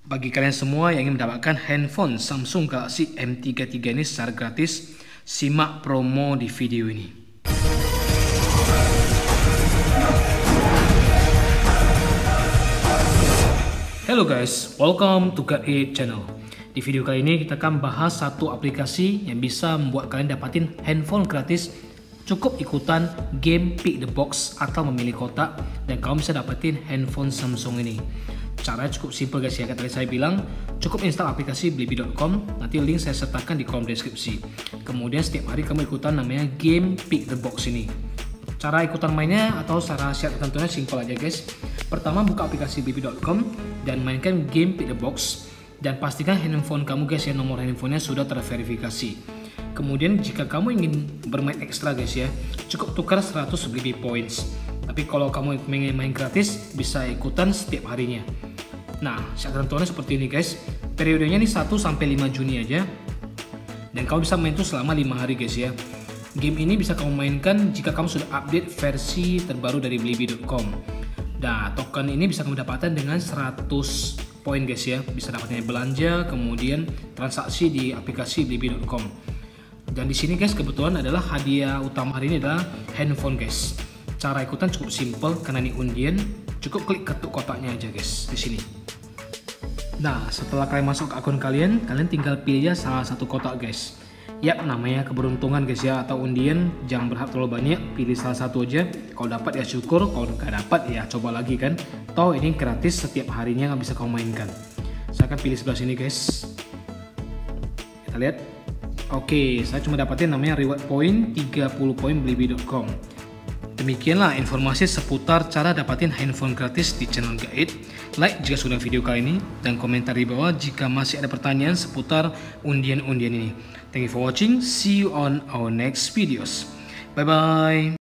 Bagi kalian semua yang ingin mendapatkan handphone Samsung Galaxy M33 ini secara gratis, simak promo di video ini. Hello guys, welcome to God8 channel. Di video kali ini kita akan bahas satu aplikasi yang bisa membuat kalian dapatin handphone gratis. Cukup ikutan game Pick the Box atau memilih kotak dan kamu bisa dapetin handphone Samsung ini. Caranya cukup simpel guys ya, kata saya bilang cukup install aplikasi blibli.com, nanti link saya sertakan di kolom deskripsi. Kemudian setiap hari kamu ikutan namanya game Pick the Box ini. Cara ikutan mainnya atau cara syarat ketentuannya simpel aja guys. Pertama, buka aplikasi blibli.com dan mainkan game Pick the Box dan pastikan handphone kamu guys ya, nomor handphonenya sudah terverifikasi. Kemudian jika kamu ingin bermain ekstra guys ya, cukup tukar 100 Blibli points. Tapi kalau kamu ingin main gratis, bisa ikutan setiap harinya. Nah, syarat ketentuannya seperti ini guys. Periodenya ini 1 sampai 5 Juni aja. Dan kamu bisa main itu selama 5 hari guys ya. Game ini bisa kamu mainkan jika kamu sudah update versi terbaru dari blibli.com. Nah, token ini bisa kamu dapatkan dengan 100 poin guys ya. Bisa dapatnya belanja, kemudian transaksi di aplikasi blibli.com. Dan di sini guys, kebetulan adalah hadiah utama hari ini adalah handphone guys. Cara ikutan cukup simple karena ini undian, cukup klik ketuk kotaknya aja guys di sini. Nah, setelah kalian masuk ke akun kalian tinggal pilih aja salah satu kotak guys. Yap, namanya keberuntungan guys ya, atau undian, jangan berharap terlalu banyak, pilih salah satu aja. Kalau dapat ya syukur, kalau nggak dapat ya coba lagi kan. Toh ini gratis setiap harinya, nggak bisa kamu mainkan. Saya akan pilih sebelah sini guys. Kita lihat. Oke, saya cuma dapatin namanya reward point 30 poin blibli.com. Demikianlah informasi seputar cara dapatin handphone gratis di channel God8. Like jika sudah video kali ini dan komentar di bawah jika masih ada pertanyaan seputar undian-undian ini. Thank you for watching. See you on our next videos. Bye bye.